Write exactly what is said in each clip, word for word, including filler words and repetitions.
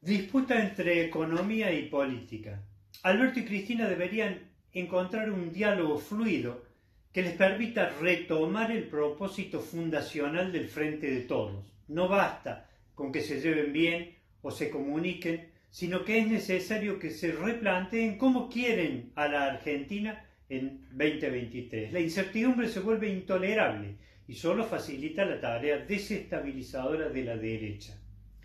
Disputa entre economía y política. Alberto y Cristina deberían encontrar un diálogo fluido que les permita retomar el propósito fundacional del Frente de Todos. No basta con que se lleven bien o se comuniquen, sino que es necesario que se replanteen cómo quieren a la Argentina en veinte veintitrés. La incertidumbre se vuelve intolerable y solo facilita la tarea desestabilizadora de la derecha.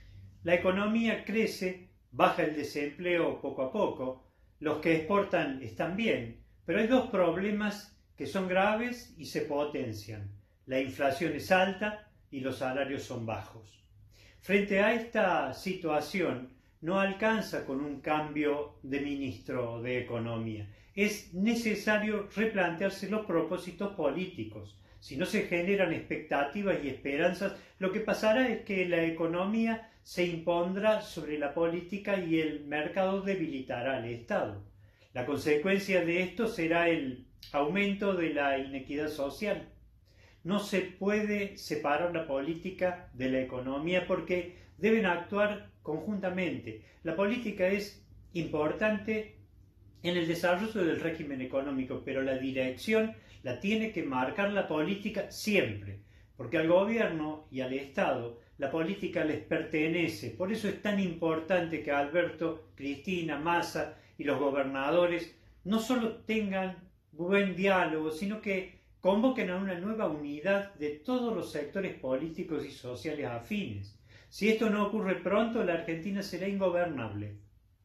La economía crece, baja el desempleo poco a poco, los que exportan están bien, pero hay dos problemas que son graves y se potencian. La inflación es alta y los salarios son bajos. Frente a esta situación, no alcanza con un cambio de ministro de Economía. Es necesario replantearse los propósitos políticos. Si no se generan expectativas y esperanzas, lo que pasará es que la economía se impondrá sobre la política y el mercado debilitará al Estado. La consecuencia de esto será el aumento de la inequidad social. No se puede separar la política de la economía porque deben actuar conjuntamente. La política es importante en el desarrollo del régimen económico, pero la dirección la tiene que marcar la política siempre, porque al gobierno y al Estado la política les pertenece. Por eso es tan importante que Alberto, Cristina, Massa y los gobernadores no solo tengan buen diálogo, sino que convoquen a una nueva unidad de todos los sectores políticos y sociales afines. Si esto no ocurre pronto, la Argentina será ingobernable.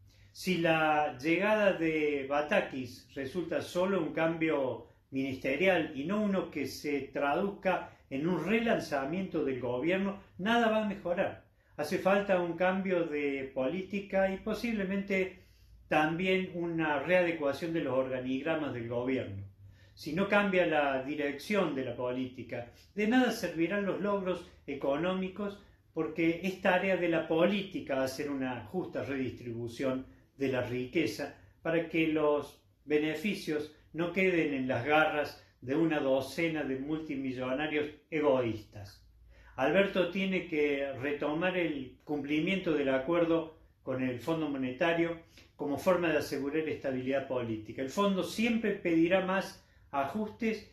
Si la llegada de Batakis resulta solo un cambio ministerial y no uno que se traduzca en un relanzamiento del gobierno, nada va a mejorar. Hace falta un cambio de política y posiblemente también una readecuación de los organigramas del gobierno. Si no cambia la dirección de la política, de nada servirán los logros económicos, porque es tarea de la política hacer una justa redistribución de la riqueza para que los beneficios no queden en las garras de una docena de multimillonarios egoístas. Alberto tiene que retomar el cumplimiento del acuerdo con el Fondo Monetario como forma de asegurar estabilidad política. El fondo siempre pedirá más ajustes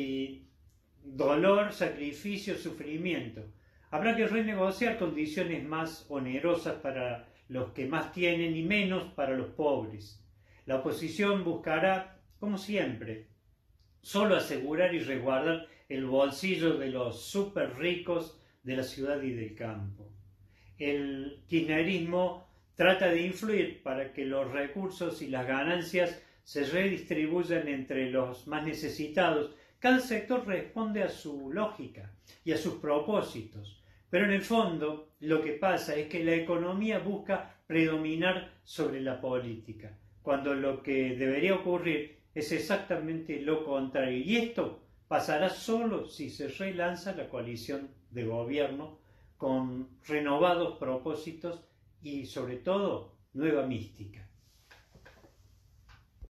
y dolor, sacrificio, sufrimiento. Habrá que renegociar condiciones más onerosas para los que más tienen y menos para los pobres. La oposición buscará, como siempre, solo asegurar y resguardar el bolsillo de los súper ricos de la ciudad y del campo. El kirchnerismo trata de influir para que los recursos y las ganancias se redistribuyan entre los más necesitados. Cada sector responde a su lógica y a sus propósitos. Pero en el fondo lo que pasa es que la economía busca predominar sobre la política, cuando lo que debería ocurrir es exactamente lo contrario. Y esto pasará solo si se relanza la coalición de gobierno con renovados propósitos y sobre todo nueva mística.